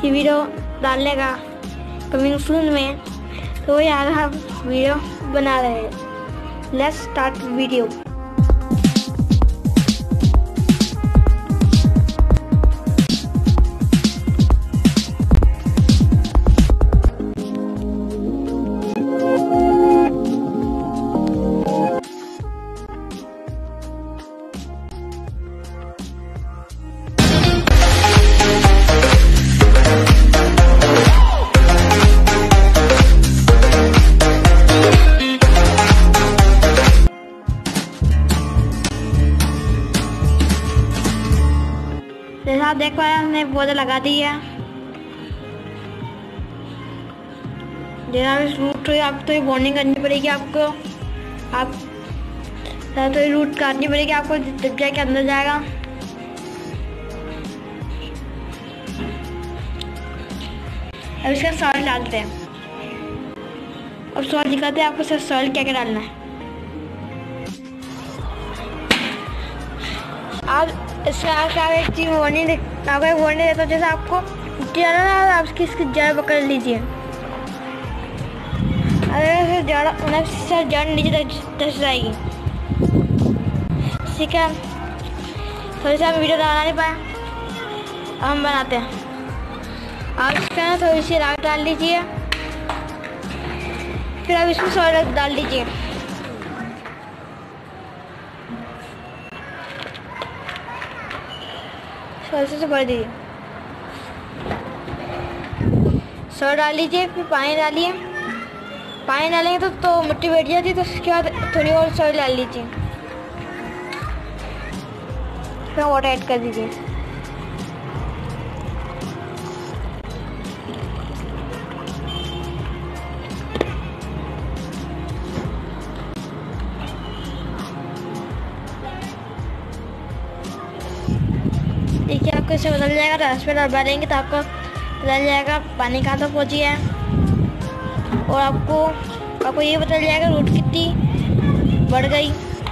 की वीडियो डालने का कमिंग सून में, तो यार हम वीडियो बना रहे हैं। Let's start video. जैसा आप देख पा रहे हैं, हमने पौधा लगा दिया। जैसा रूट आप तो बॉन्डिंग करनी पड़ेगी आपको, आप तो रूट काटनी पड़ेगी आपको, जब जाके अंदर जाएगा। अब इसका सॉइल डालते हैं। अब सॉइल दिखाते हैं आपको सॉइल क्या क्या डालना है। आप इसका एक चीज वार्निंग देता हूँ, जैसे आपको ज़्यादा ना आप इसकी जड़ पकड़ लीजिए। अगर जड़ नीचे धस जाएगी। ठीक है, थोड़ी सी हम वीडियो बना नहीं पाए, हम बनाते हैं। आप इसका ना थोड़ी सी राख डाल लीजिए, फिर आप इसमें सॉइल डाल दीजिए। से भर दीजिए, सॉइल डाल लीजिए, फिर पानी डालिए। पानी डालेंगे तो मिट्टी बैठ जाती है, तो उसके बाद थोड़ी और सॉइल डाल लीजिए, फिर वाटर ऐड कर दीजिए। देखिए आपको इसे बदल जाएगा, तो इस पर डालेंगे तो आपको बदल जाएगा पानी कहाँ तक पहुँची है, और आपको ये बदल जाएगा रूट कितनी बढ़ गई,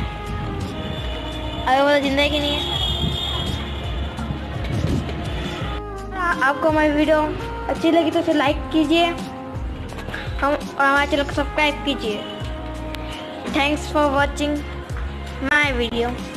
अगर वो जिंदा है कि नहीं है। आपको हमारी वीडियो अच्छी लगी तो इसे लाइक कीजिए, और हमारे चैनल को सब्सक्राइब कीजिए। Thanks for watching my video.